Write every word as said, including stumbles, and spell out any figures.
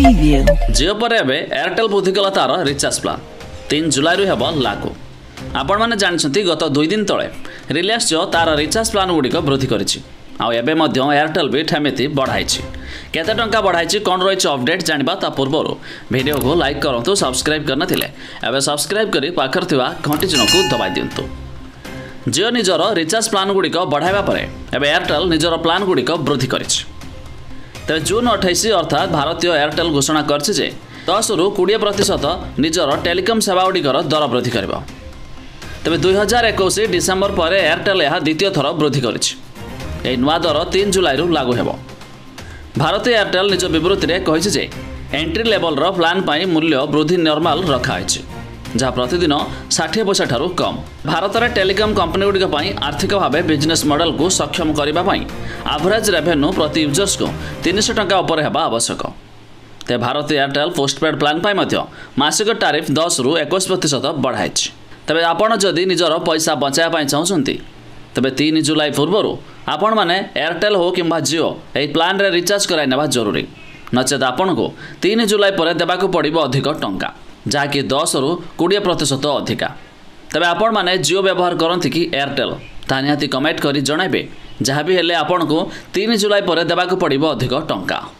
Preview. Jio पर एबे Airtel वृद्धि कला तार रिचार्ज प्लान तीन जुलाई रु हेब लागू। आपण माने जानछंती गत दुई दिन तले रिलायंस जिओ तार रिचार्ज प्लान गुडिक वृद्धि करिछि। आ एबे मध्य एयरटेल भी ठेमेति बढ़ाइछि। केते टंका बढ़ाइछि कोन रहिछि अपडेट जानिबा ता पूर्वरु वीडियो को लाइक करंतु, सब्सक्राइब करना थिले एबे सब्सक्राइब करी पाखर थिबा घंटी चिन्ह को दबाइ दियंतु। जिओ निजर रिचार्ज प्लान गुडिक बढ़ाइबा परे एबे एयरटेल निजर प्लान गुडिक वृद्धि करिछि। तेज जून अठाईस अर्थात भारतीय एयरटेल घोषणा करछि जे दस रु बीस प्रतिशत निजर टेलिकम सेवा गुडिकर दर वृद्धि करिबो। तेज दुई हजार इक्कीस डिसेम्बर पर एयरटेल यह द्वितीय थर वृद्धि करिछि। एही नुआ दर तीन जुलाई रु लागू हेबो। भारतीय एयरटेल निज विवृत्ति रे कहिछि जे एंट्री लेवल रो प्लान पई मूल्य वृद्धि नॉर्मल रखा है जहाँ प्रतिदिन षाठी पैसा ठारू कम। भारत में टेलिकम कंपनी गुडिक पई आर्थिक भाव बिजनेस मॉडल को सक्षम करने एवरेज रेवेन्यू प्रति यूजर्स को तीन सौ टंका उपर हेबा आवश्यक। ते भारतीय एयरटेल पोस्टपेड प्लान पई मध्य मासिक टारिफ दस रु इक्कीस प्रतिशत बढ़ाई। तेबे आपण जदि निजर पैसा बचाया चाहते तेबे तीन जुलाई पूर्व आपण माने एयरटेल हो किंबा जिओ एही प्लान रे रिचार्ज कराई नेबा जरूरी। नचेत आपण को तीन जुलाई पर देबाकू पड़िबो अधिक टंका, जहाँकि दस रु बीस प्रतिशत अधिका। तेबे आपण माने जिओ व्यवहार करंती कि एयरटेल ता निहाती कमेंट करी जणाइबे। जहाँ भी हेले आपण को तीन जुलाई पर देबाकू पड़िबो अधिक टंका।